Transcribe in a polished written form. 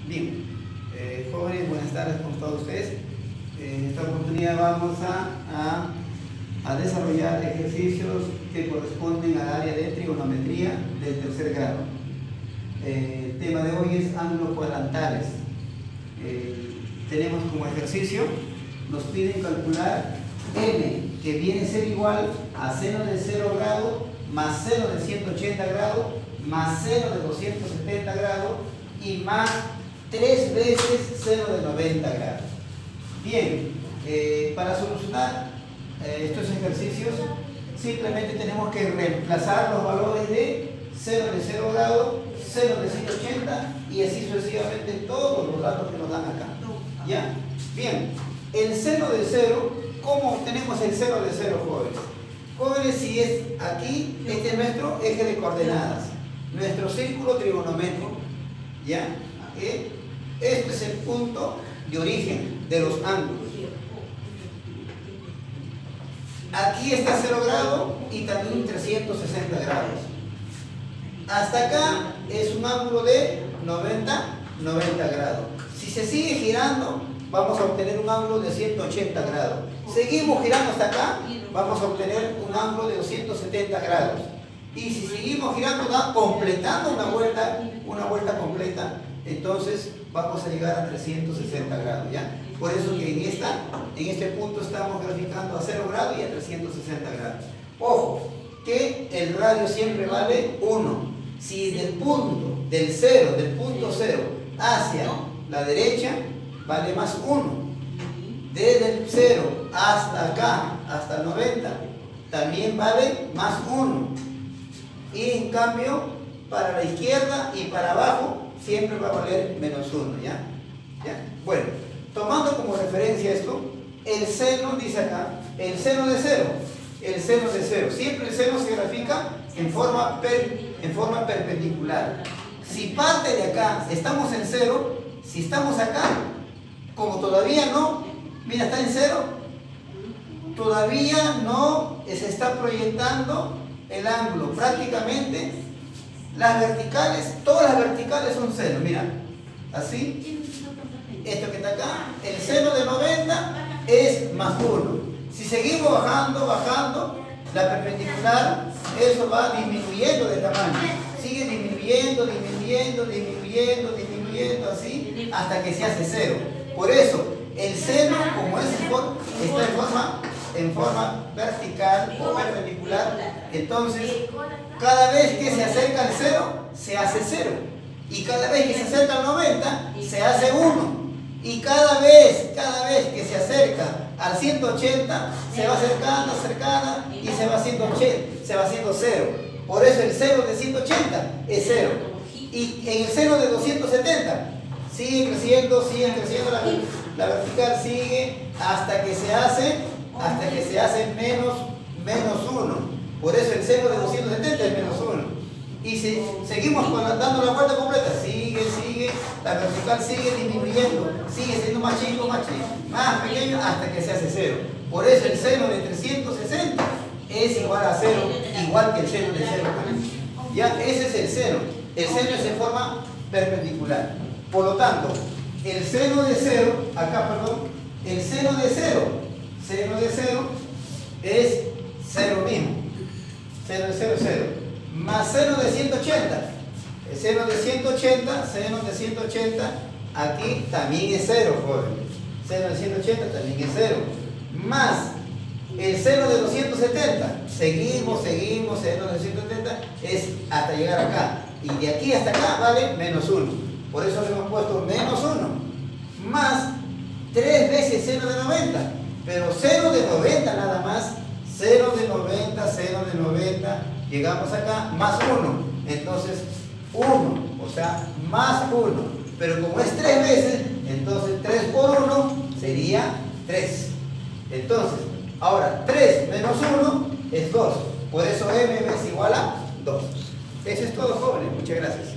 Bien, jóvenes, buenas tardes con todos ustedes. En esta oportunidad vamos a desarrollar ejercicios que corresponden al área de trigonometría del tercer grado. El tema de hoy es ángulos cuadrantales. Tenemos como ejercicio, nos piden calcular n, que viene a ser igual a seno de 0 grado más seno de 180 grados más seno de 270 grados y más 3 veces seno de 90 grados. Bien, para solucionar estos ejercicios simplemente tenemos que reemplazar los valores de seno de 0 grados, seno de 180 y así sucesivamente todos los datos que nos dan acá. ¿Ya? Bien, el seno de 0, ¿cómo obtenemos el seno de 0, jóvenes? Jóvenes, si es aquí, este es nuestro eje de coordenadas, nuestro círculo trigonométrico. ¿Ya? Este es el punto de origen de los ángulos. Aquí está 0 grados y también 360 grados. Hasta acá es un ángulo de 90 grados. Si se sigue girando, vamos a obtener un ángulo de 180 grados. Seguimos girando hasta acá, vamos a obtener un ángulo de 270 grados. Y si seguimos girando, completando una vuelta completa, entonces vamos a llegar a 360 grados, ¿ya? Por eso que en este punto estamos graficando a 0 grados y a 360 grados. Ojo, que el radio siempre vale 1. Si del punto 0 hacia la derecha, vale más 1. Desde el 0 hasta acá, hasta el 90, también vale más 1. Y en cambio, para la izquierda y para abajo, siempre va a valer menos 1, ¿ya? Bueno, tomando como referencia esto, el seno, dice acá, el seno de 0. Siempre el seno se grafica en forma perpendicular. Si parte de acá, estamos en 0, si estamos acá, como todavía no, mira, está en 0, todavía no se está proyectando el ángulo. Prácticamente las verticales, todas las verticales son 0, mira, así. Esto que está acá, el seno de 90 es más 1. Si seguimos bajando, la perpendicular, eso va disminuyendo de tamaño. Sigue disminuyendo, así, hasta que se hace 0. Por eso, el seno, como está en forma vertical o perpendicular, entonces, cada vez que se acerca al 0, se hace 0. Y cada vez que se acerca al 90, se hace 1. Y cada vez que se acerca al 180, se va acercando y se va haciendo 0. Por eso el seno de 180 es 0. Y en el seno de 270 sigue creciendo la vertical sigue hasta que se hace menos 1. Por eso el seno de 270 es menos 1. Y si seguimos dando la vuelta completa, sigue, la vertical sigue disminuyendo, sigue siendo más chico, más pequeño, hasta que se hace 0. Por eso el seno de 360 es igual a 0, igual que el seno de 0 también. Ya, ese es el seno. El seno es en forma perpendicular. Por lo tanto, el seno de 0, el seno de 0 es 0 mismo. Seno de 0 es 0. Más seno de 180. El seno de 180, aquí también es 0, joven. Seno de 180 también es 0. Más el seno de 270. Seguimos, seno de 270 es hasta llegar acá. Y de aquí hasta acá vale menos 1. Por eso le hemos puesto menos 1. Más 3 veces seno de 90. Pero seno de 90 nada más. Seno de 90. Llegamos acá, más 1. Entonces, 1. O sea, más 1. Pero como es 3 veces, entonces 3 por 1 sería 3. Entonces, ahora 3 menos 1 es 2. Por eso m es igual a 2. Eso es todo, jóvenes. Muchas gracias.